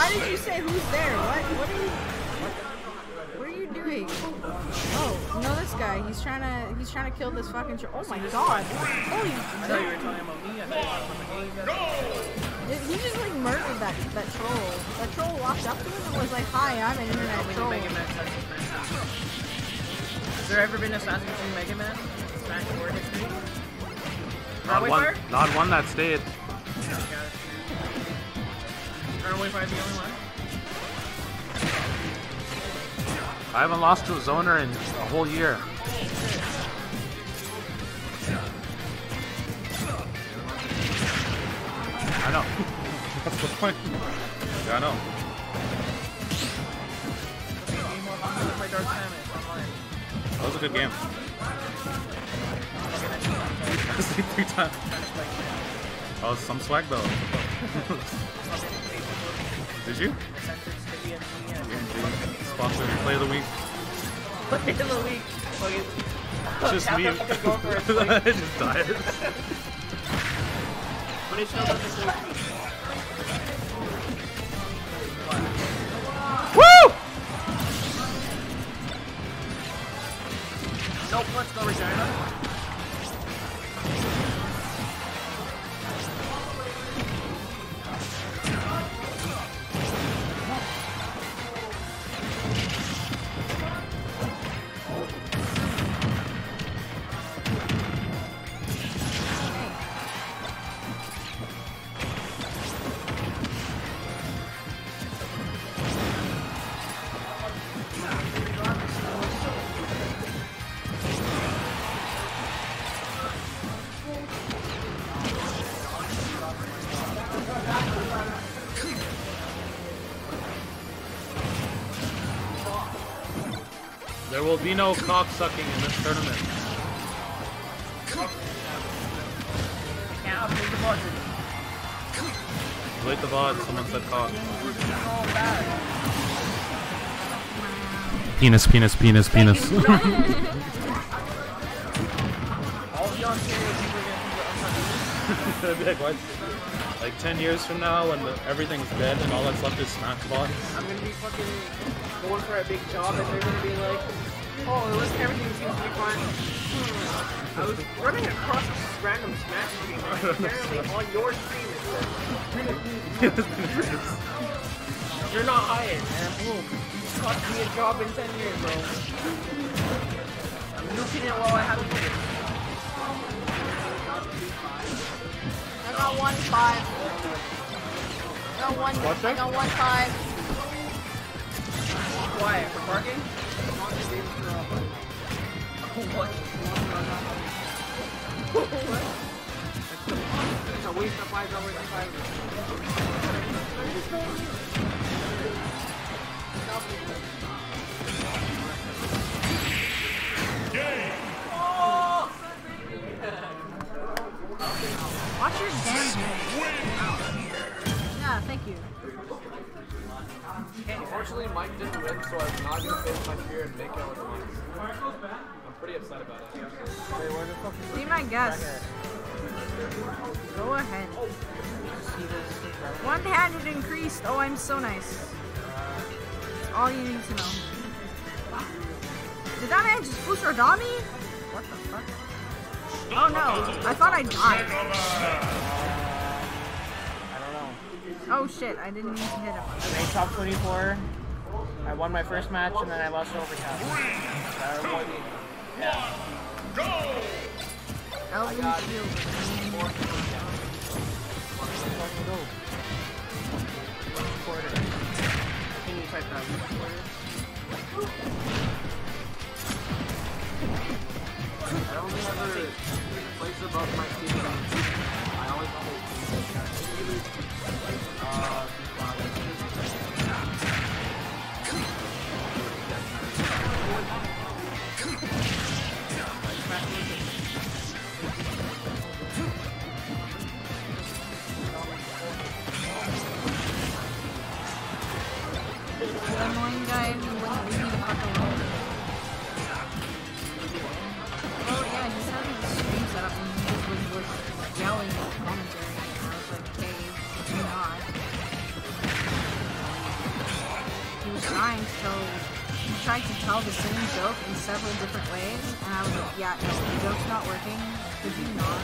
What did you say? Who's there? What are you doing? Oh, no, this guy. He's trying to kill this fucking oh my god. Holy I thought you were talking about me. I thought you were talking about the game. He just like murdered that troll. That troll walked up to him and was like, "Hi, I'm an internet troll." Mega Man Has there ever been Assassin's Creed Mega Man? Smash 4 history? Not one that stayed. Runaway Fire the only one? I haven't lost to a zoner in a whole year. I know. That's the point. Yeah, I know. That was a good game. I see 3 times. Oh, some swag though. Did you? Sponsor play of the week. Play of the week. It's just me. I just died. Woo! Nope, let's go Regina. There will be no cock sucking in this tournament. Delete the VOD, someone said cock. Penis, penis, penis, penis. Like 10 years from now when everything's dead and all that's left is Smashbox. I'm gonna be fucking going for a big job and they're gonna be like, oh, at least everything seems to be fine. I was running across this random Smash stream and apparently on your stream it says, you're not hired, and boom, it cost me a job in 10 years, bro. I'm nuking it while I have it. I got 1-5. I got 1-5. Why? For parking? What? It's a waste of Watch your damn Yeah, thank you. Unfortunately, Mike didn't win, so I'm not going to finish my career and make out with Mike. I'm pretty upset about it. Be my guest. Go ahead. 100 increased. Oh, I'm so nice. That's all you need to know. Did that man just push Rodami? What the fuck? Oh no, I thought I died. I don't know. Oh shit, I didn't mean to hit him. I made top 24. I won my first match and then I lost overtime. Yeah. Elvin Shield. Quarter. Can you type that? I only ever place above my team. I always The annoying guy who wouldn't leave me the fuck alone. Oh yeah, he's having the stream set up and he just was tried to tell the same joke in several different ways, and I was like, yeah, no, the joke's not working. Could you not?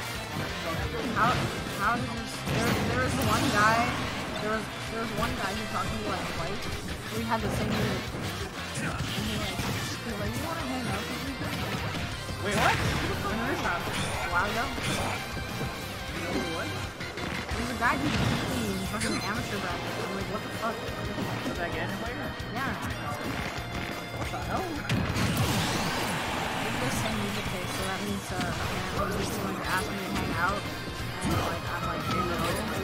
How did this? There was one guy. There was one guy who talked to me like twice. We had the same music. And he was like, you want to hang out with me? Wait, what? When did this happen? A while ago. What? There's a guy who's beat me in fucking amateur bracket. I'm like, what the fuck? Was that again player? Yeah. What the hell? It's the same music taste, so that means apparently he's going to ask me to hang out, and like I'm like, no.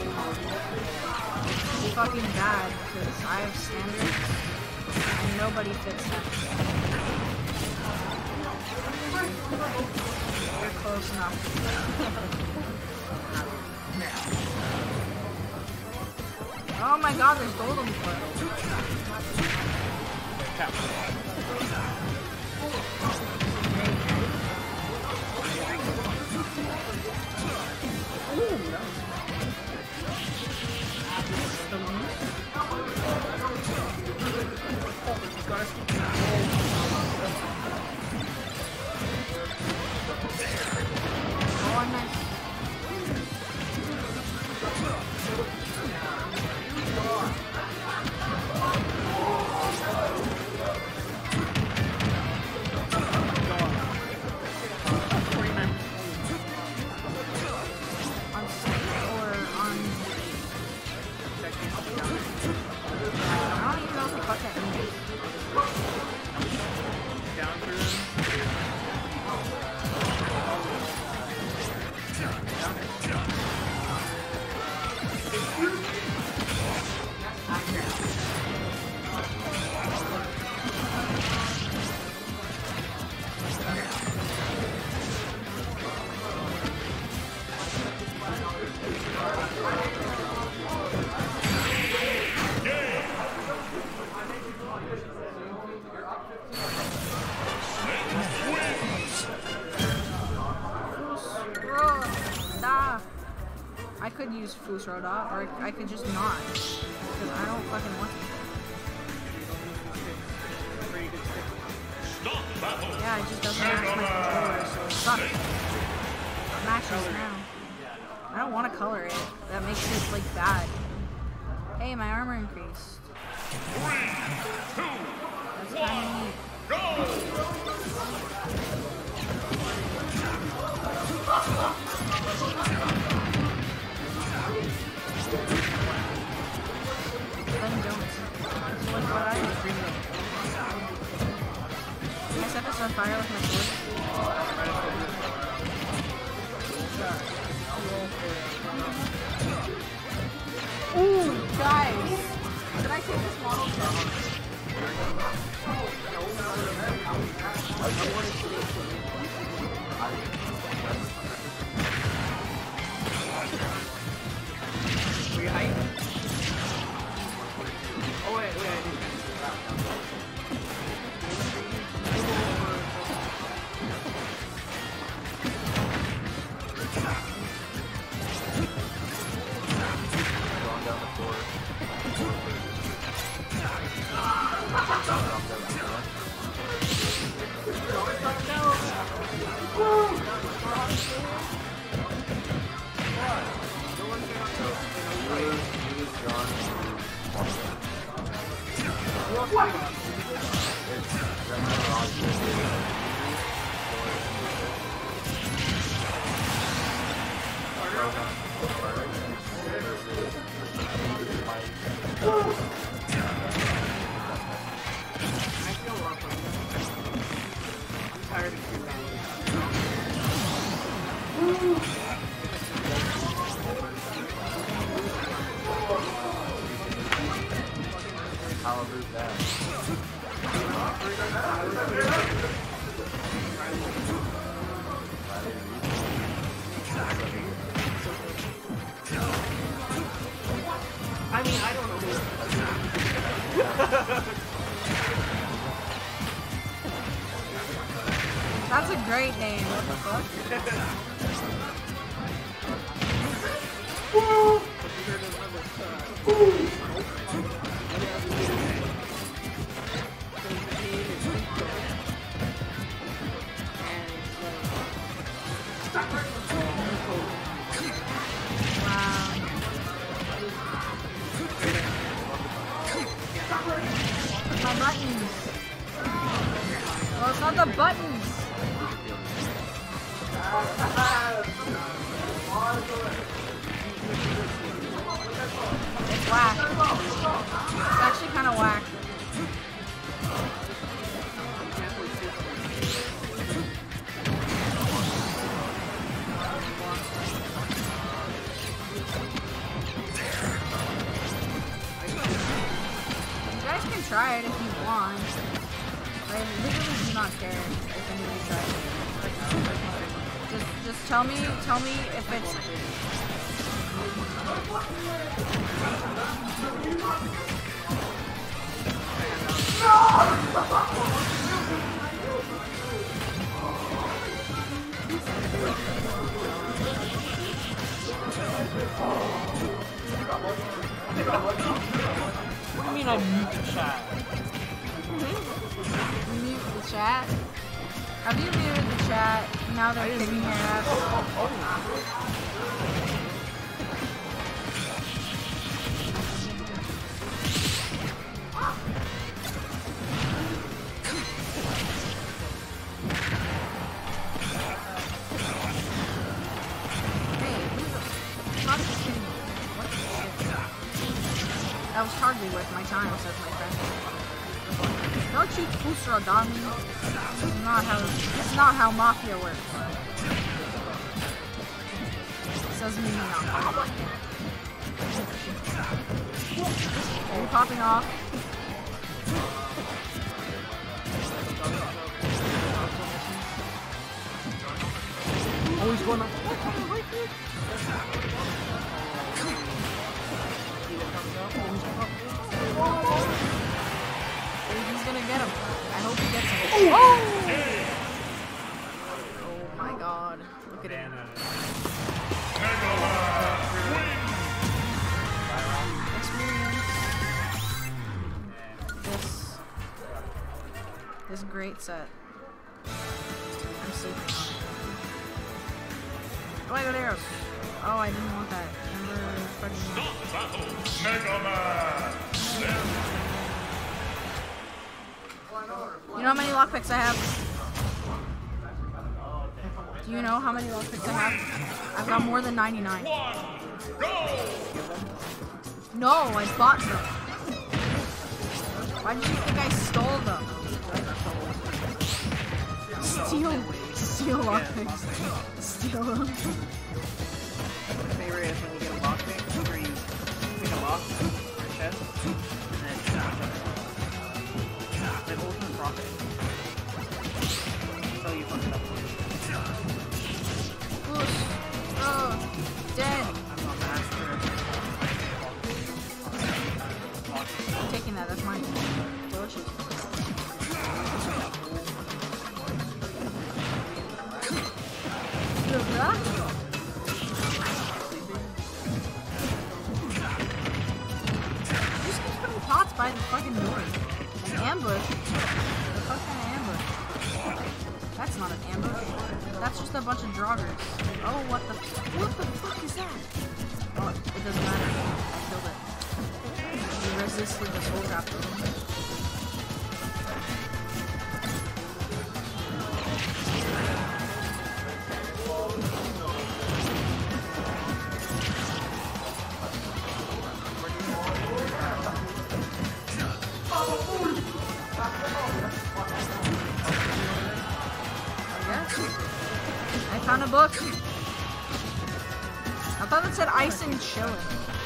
It's fucking bad because I have standards, and nobody fits them. You're close enough. Oh my god, there's golden foot. Oh, nice. I could use Fusroda, or I could just not, because I don't fucking want to. Yeah, it just doesn't match my controller, so it sucks. It matches now. I don't want to color it. That makes it, like, bad. Hey, my armor increased. 3, 2, That's kind of neat. Then don't. That's like what I was reading. Can I set this on fire with my sword? Ooh, guys! Did I take this model test? Were you hyped? Oh wait, I did. I mean, I don't know who. That's a great name. What the fuck? It's whack. It's actually kind of whack. You guys can try it if you want. I literally do not care if anybody tries it. Just tell me if it's. What do you mean I mute the chat? Mute the chat? Have you muted the chat? Now they're kicking your ass. That was hardly worth my time, says my friend. Don't you Kusradami. It's not how Mafia works. Says me not. Are you popping off? Oh, he's going up. He's gonna get him. I hope he gets him. Oh! Oh my god. Look at him. Experience. This great set. I'm sleeping on it. Oh, I got arrows. Oh, I didn't want that. Remember Freddy? Mega Man! You know how many lockpicks I have? Do you know how many lockpicks I have? I've got more than 99. No, I bought them. Why did you think I stole them? Steal lockpicks. Steal them. My favorite is when you get a lockpick, where you pick a lock from your chest, and then like ultimate profit. So you fucked up. Push. Oh, dead. I'm not master. I'm taking that. That's mine. Delicious. Just keep putting pots by the fucking door. An ambush? The fuck kind of ambush? That's not an ambush. That's just a bunch of joggers. Oh, what the fuck is that? Oh, it doesn't matter. I killed it. You resisted the soul capture. I found a book. I thought it said ice and chillin'.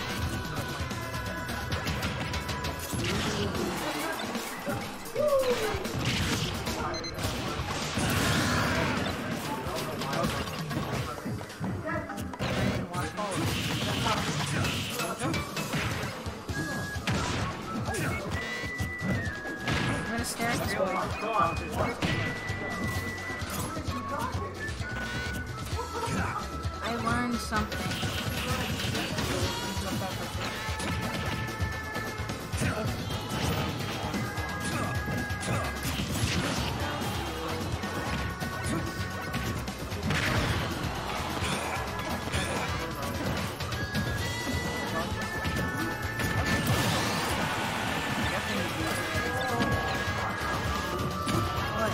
I'm gonna stare at this book. I learned something. What?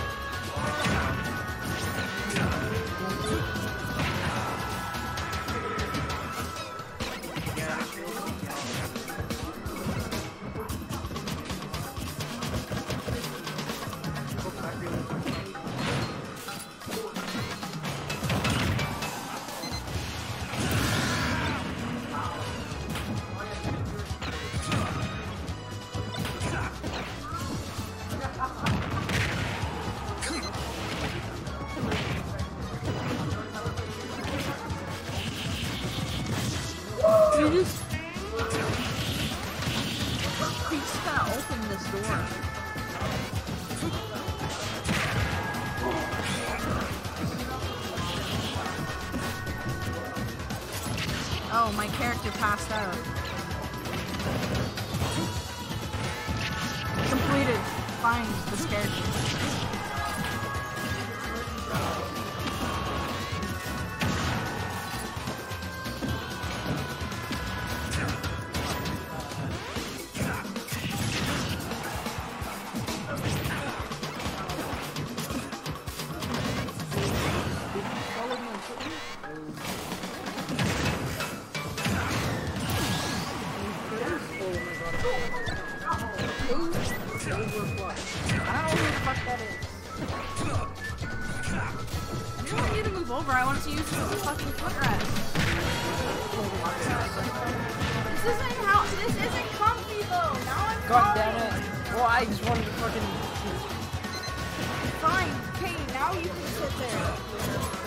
please? He's just gonna open this door. Oh, my character passed out. Completed. Find this character. I don't know who the fuck that is. You don't need to move over. I wanted to use this as a fucking footrest. This isn't comfy though. Now I'm God damn it. Well, I just wanted to fucking... fine. Okay, now you can sit there.